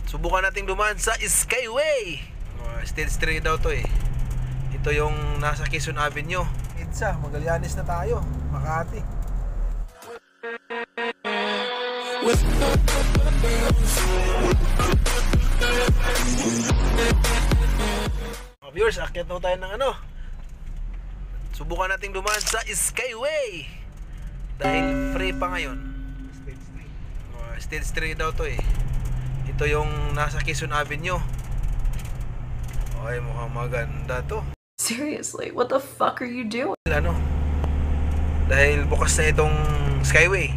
Subukan nating dumaan sa Skyway. Stage 3 daw to eh. Ito yung nasa Quezon Avenue. Itza, Magallanes na tayo. Makati. Viewers, akyat na tayo ng ano. Subukan nating dumaan sa Skyway. Dahil free pa ngayon. Stage 3 daw to eh. Ito yung nasa Quezon Avenue. Ay, mukhang maganda to. Seriously, what the fuck are you doing? Ano? Dahil bukas na itong Skyway.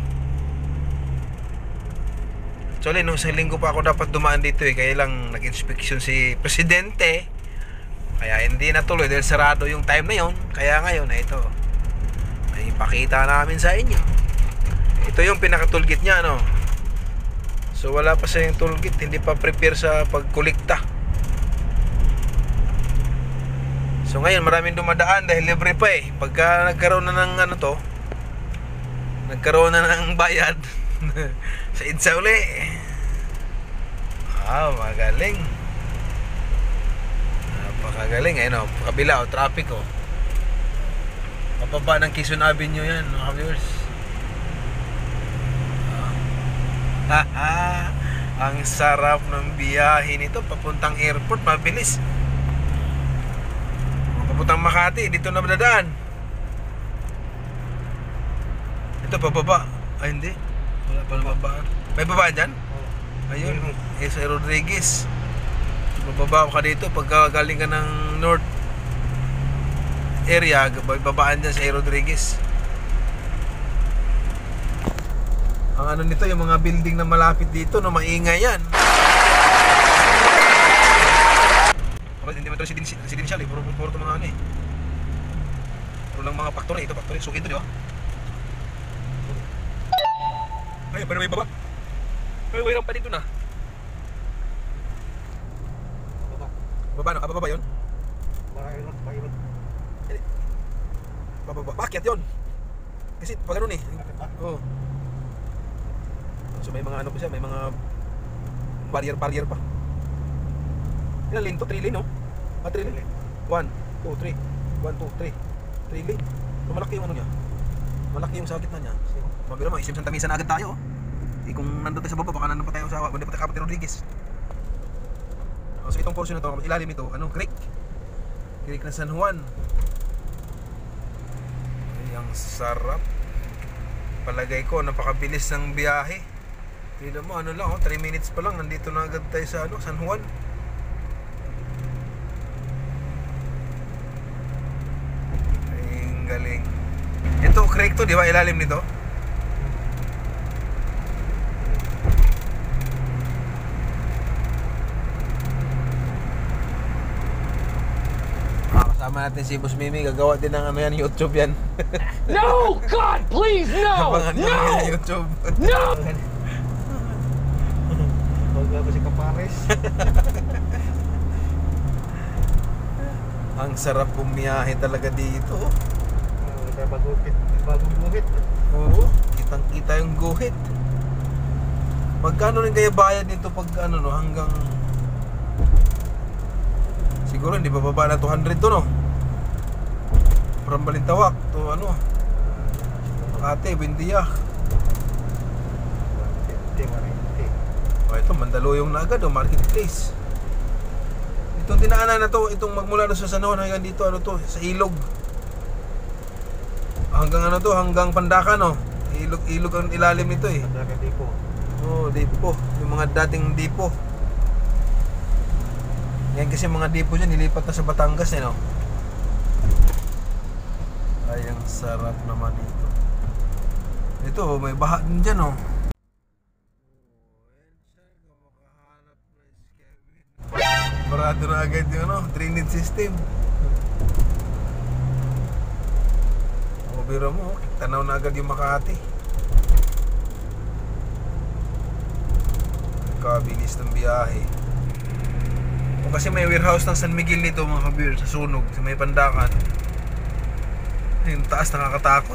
Actually, nung isang linggo pa ako dapat dumaan dito eh. Kaya lang nag-inspection si Presidente. Kaya hindi natuloy dahil sarado yung time na yon. Kaya ngayon na ito, may ipakita namin sa inyo. Ito yung pinaka-toolkit niya, no? So wala pa sa yung toolkit, hindi pa prepare sa pagkolekta. So ngayon maraming dumadaan dahil libre pa eh. Pagka nagkaroon na ng ano to, nagkaroon na ng bayad sa Itza uli. Magaling. Napakagaling eh, no? Kabila, traffic oh. Pababa ng Quezon Avenue yan, mga viewers. Ang sarap ng biyahe nito papuntang airport, mabilis. Papuntang Makati, dito na madadaan. Ito pababa. Ay hindi, wala pa babaan. May babaan dyan? Ayun, sa Rodriguez. Bababa ka dito pagka galing ka ng north area, babaan dyan sa Rodriguez. Ang ano nito, yung mga building na malapit dito, no, maingay yan. Hindi mo ito residential eh, puro ito mga ano eh. Puro lang mga factory, ito factory, so ito di ba? Ay, pero may baba. May mayroon pa dito na. Baba na, baba yun? Mayroon. Baba, bakit yun? Kasi pag ano eh. Oo. So may mga ano pa siya, may mga barrier pa. Ilan lane to? 3 lane no? 3 lane? 1, 2, 3 1, 2, 3 3 lane. So malaki yung ano niya. Malaki yung sa gitna niya. Mabiro mo, isim Santa Misa na agad tayo. Kung nandun tayo sa baba, baka nandun pa tayo sa banda pa tayo Kapatid Rodriguez. So itong portion na to, ilalim ito, ano, creek ng San Juan. Ay, ang sarap. Palagay ko, napakabilis ng biyahe. Tignan mo, ano lang, 3 minutes pa lang, nandito na agad tayo sa ano, San Juan. Ay, galing. Ito, creek to, di ba? Ilalim nito. Kasama natin si Boss Mimi, gagawa din ng ano yan, YouTube yan. No! God, please, no! Abangan nyo No! yan, YouTube. No! Huwag nga ba si Kapares? Ang sarap bumiyahe talaga dito. Bagong guhit. Oo, kitang kita yung guhit. Magkano rin kaya bayad nito pag ano no, hanggang siguro hindi bababa na 200 to no? From Balintawak to ano, Makati, Buendia. O ito, Mandaluyong na agad o, Marketplace. Itong dinaanan na to, itong magmula na sa San Juan hanggang dito, ano to, sa Ilog. Hanggang ano to, hanggang Pandacan no? Ilog ang ilalim nito eh. Pandacan Dipo. Oh, Dipo. Yung mga dating Dipo. Yan kasi mga Dipo dyan, nilipat na sa Batangas eh no? Ay, ang sarap naman dito. Ito, may baha din dyan oh. Parado na agad yung ano, drainage system. O, biro mo, tanaw na agad yung Makati. Kabilis ng biyahe. O kasi may warehouse ng San Miguel nito mga kabir, sa Sunog, sa may Pandacan. Yung taas nakakatakot.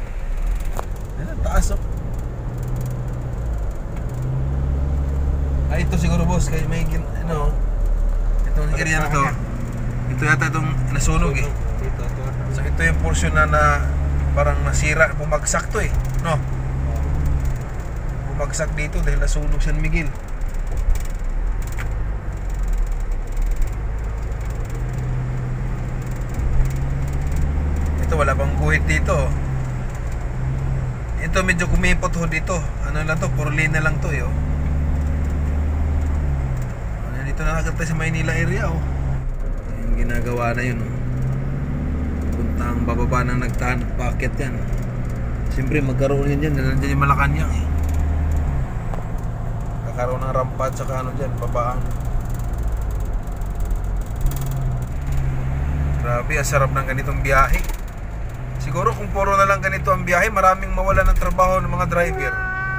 Ayan, taas oh. ito siguro boss, kaya may ano, itong area na to. Ito yata itong nasunog eh. Dito, ito. So ito yung portion na parang nasira, bumagsak to eh. No? Bumagsak dito dahil nasunog San Miguel. Ito wala bang guhit dito. Ito medyo kumipot ho dito. Ano lang to, 4 lane na lang to eh. Oh. Dito na agad tayo sa Maynila area oh. Yung ginagawa na yun oh. Puntang bababa ng nagtahan at packet yan. Siyempre magkaroon yan dyan. Nandiyan yung Malacanang eh. Kakaroon ng rampa at saka ano dyan, babaan. Grabe, ang sarap ng ganitong biyahe. Siguro kung puro na lang ganito ang biyahe, maraming mawala ng trabaho ng mga driver.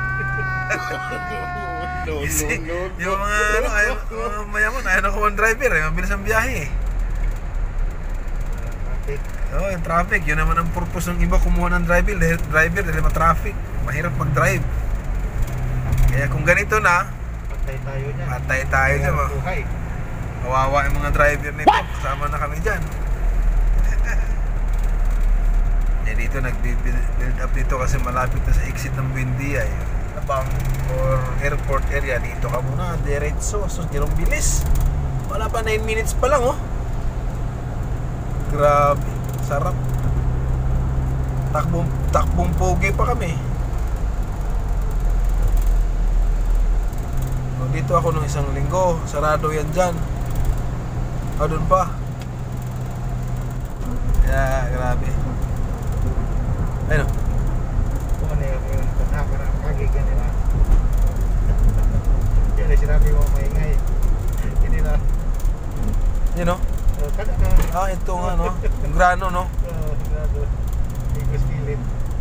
Kasi yung mga ano, mayaman, ayaw na kuha ng driver eh. Mabilis ang biyahe eh. Oo, yung traffic. Yun naman ang purpose ng iba kumuha ng driver dahil ma-traffic. Mahirap mag-drive. Kaya kung ganito na, patay tayo dyan. Kawawa yung mga driver nito. Kasama na kami dyan. Dito nag-build up dito kasi malapit na sa exit ng Buendia eh. Abang or airport area dito ka muna, diretso. So, dirong bilis. Wala pa 9 minutes pa lang oh. Grabe, sarap. Takbong pogi pa kami. So, dito ako nung isang linggo, sarado yan dyan. Doon pa. Yeah, grabe. Ayun. Kung ano yung kagigan nila. Yan ay sinabi mo maingay. Hindi na. Yun o? Kada na. Ito nga no? Yung grano no? Grano. Igos gilid.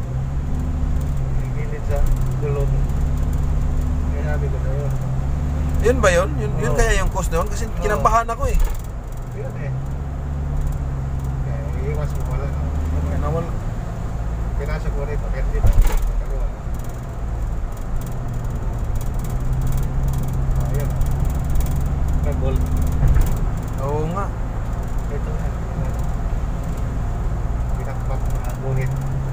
Gilid sa gulong. Kaya sabi ko sa'yo. Yun ba yun? Yun kaya yung cause na yun? Kasi kinabahan ako eh. Yun eh. Kaya iwas mo wala na. Nawala. Pinasa ko rin, bakit dito? Ayun. Nag-gold. Oo nga. Ito na. Pinakpak na buhit.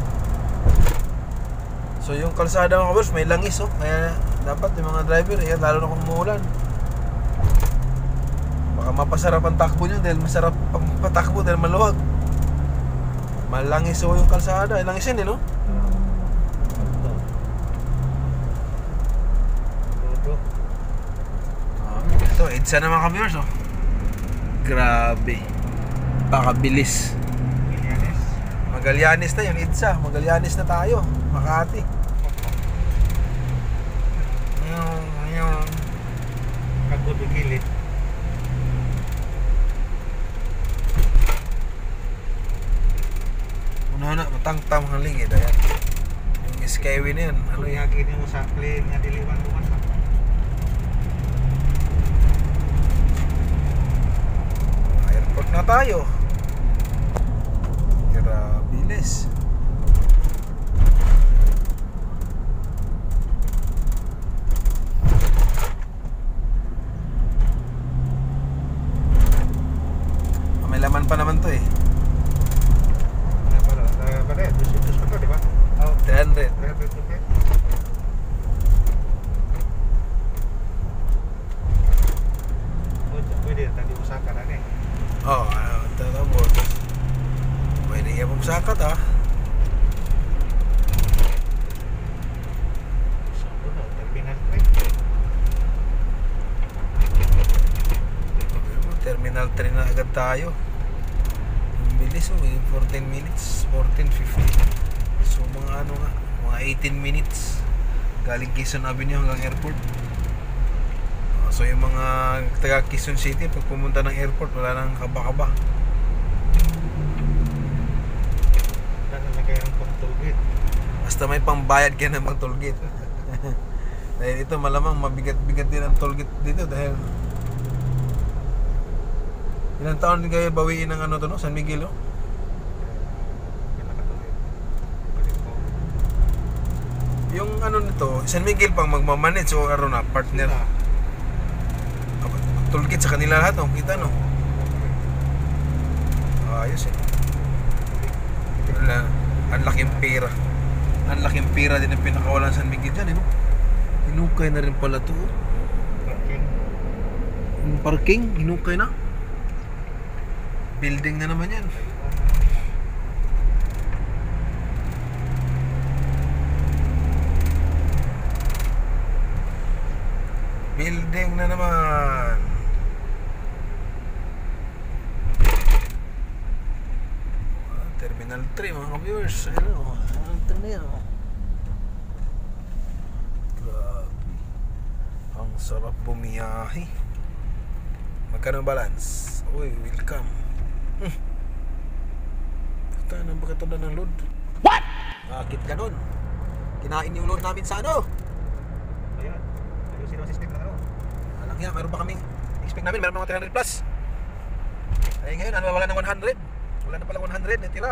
So yung kalsada mga boss, may langis oh. Kaya dapat yung mga driver, lalo na kung umuulan. Baka mapasarap ang takbo nyo dahil masarap pang patakbo dahil maluwag. Malangis oh yung kalsada. Langis yan eh no? Ito, EDSA naman kami yours oh. Grabe. Pakabilis. Magallanes na yun, EDSA. Magallanes na tayo. Makati. Kagod yung gilid. Una na, matangtam ang lingid. Ayan. Yung skyway na yun. Ano Ano yun? yung mo sa plane nga diliwan mo sa Airport na tayo. Grabilis. May laman pa naman to eh. Pada 200 pa to, di ba? Oh, 300. 300 okay. Pwede tadi usahakan na eh. Oo, talabot. Pwede yan pumasakat ah. Terminal Terminal 3 na agad tayo. Ang bilis oh, 14 minutes, 14:50. So mga ano nga, mga 18 minutes galing Quezon Avenue hanggang airport. So yung mga taga Quezon City, pag pumunta ng airport, wala nang kaba-kaba. Dahil na kayo ang pang-tollgate. Basta may pambayad ka na mag tollgate. Dahil ito malamang mabigat-bigat din ang tollgate dito dahil ilang taon din kayo bawiin ng ano to no? San Miguel oh? Yung ano nito, San Miguel pang magmamanage o ano na, partner. toolkit sa kanila lahat, no? Kita, no? Ayos, eh. Wala. Ang laking pera. Ang laking pera din ang pinakawalan sa San Miguel dyan, eh, no? Hinukay na rin pala to. Parking. Yung parking, hinukay na. Building na naman yan. Building na naman. Terminal 3 mga ka-viewers. Ano? Ito na yan. Grabe. Ang sarap bumiyahe. Magkano ang balance? Uy, welcome. Puta, nang bakit ito na ng load? What? Bakit ganun? Kinain yung load namin sa ano? Ayan. Ayusin ang system na ano. Alang yan, mayroon pa kaming expect namin, mayroon mga 300 plus. Ay ngayon, ano, wala ng 100. Wala na pala 100, natira.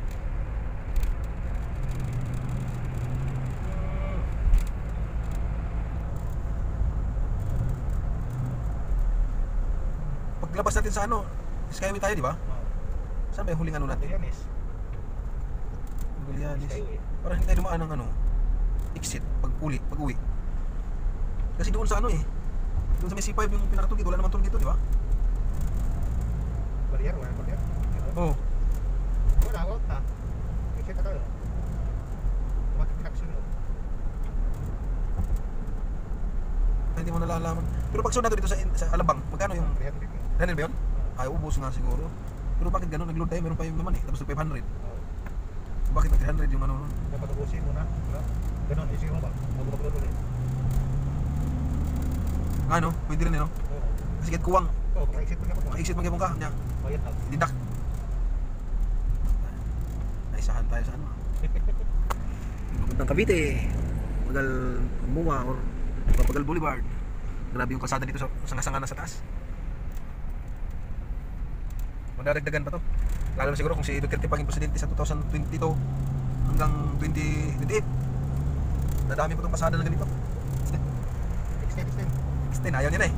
Paglabas natin sa ano, Skyway tayo, di ba? Saan ba yung huling ano natin? Ayan is. Gulianis. Skyway. Para hindi tayo dumaan ng ano, exit, pag-uwi. Kasi doon sa ano eh, doon sa may C5 yung pinakatulgit, wala naman tulgit doon, di ba? Barrier, wala barrier. Oo. Wala, out na. Exit na tayo. Bakit pinaksunod? Hindi mo nalalaman. Pero pag sunod natin dito sa Alabang, magkano yung 300. 100 ba yun? Ay, ubos nga siguro. Pero bakit gano'n? Nag-load tayo, meron pa yung naman eh. Tapos 500. Bakit na 300 yung ano nun? Dapat ubusin mo na. Ganon, isip mo ba? Mag-upload ulit. Ano? Pwede rin eh, no? Oo. Kasi kahit kuwang, Oo, maka-exit mo na po. maka-exit mo ka niya. Bayad na. Didak. Naisahan tayo sa ano. Papuntang Cavite. Pagal Mua or Papagal Boulevard. Grabe yung kalsada dito sa sangasangan na sa taas. Magdadagdagan pa to. Lalo na siguro kung si Duterte paging presidente sa 2022 hanggang 2028. Dadami pa itong pasada na ganito. Extend, ayaw niya na eh.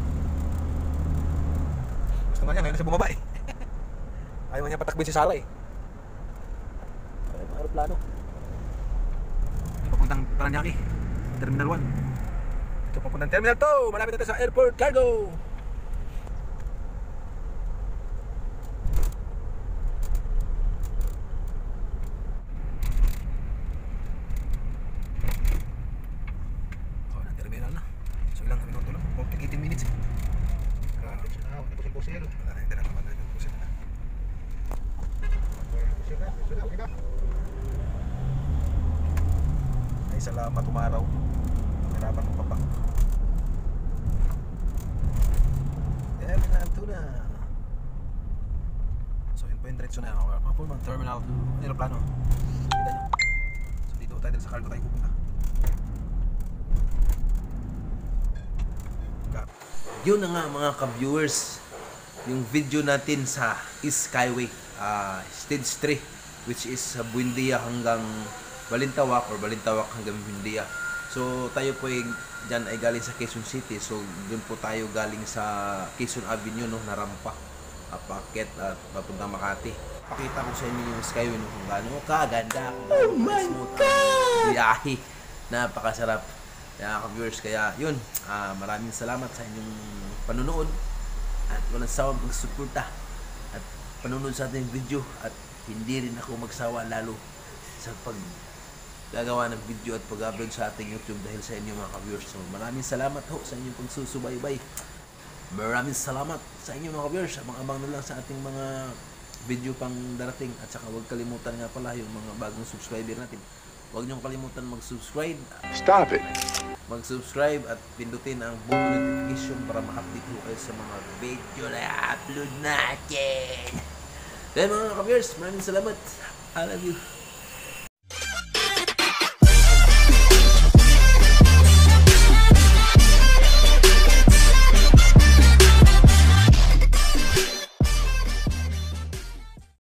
Gusto nga niya, ngayon na siya bumaba eh. Ayaw niya patakbin si Sara eh. Ay, mga aeroplano. Papuntang Paranaque, Terminal 1. Ito papuntang Terminal 2. Malapit natin sa Airport Cargo. Salamat umaraw. Hirapan mo pa. Terminal 2 na. So yun po yung diretso na ako. Mga Terminal 2 aeroplano. Kita nyo. So dito tayo sa cargo tayo pupunta. Yun na nga mga ka-viewers, yung video natin sa Skyway Stage 3, which is Buendia hanggang Balintawak or Balintawak hanggang Buendia. So tayo po dyan ay galing sa Quezon City. So doon po tayo galing sa Quezon Avenue, no, na rampa, paakyat at papuntang Makati. Pakita ko sa inyo yung Skyway, no, kung gaano kaganda, kung gaano smooth ang biyahe. Napakasarap. Kaya ka-viewers, kaya yun, maraming salamat sa inyong panunood at walang sawang pagsuporta at panunood sa ating video, at hindi rin ako magsawa lalo sa gagawa ng video at pag-upload sa ating YouTube dahil sa inyo mga ka-viewers. So maraming salamat ho sa inyong pagsusubaybay. Maraming salamat sa inyo mga ka-viewers. Abang-abang na lang sa ating mga video pang darating, at saka huwag kalimutan nga pala yung mga bagong subscriber natin. Huwag niyong kalimutan mag-subscribe. Stop it. Mag-subscribe at pindutin ang button notification para ma-update ho kayo sa mga video na i-upload natin. Kaya mga ka-viewers, maraming salamat. I love you.